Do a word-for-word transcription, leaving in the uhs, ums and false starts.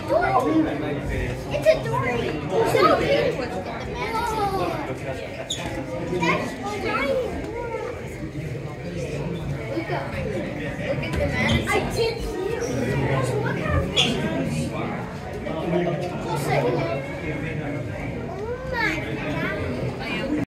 dory. It's a dory. So big. Look at the manatee. That's giant. Look up. Look at the manatee. I did see it. So what kind of fish? We'll say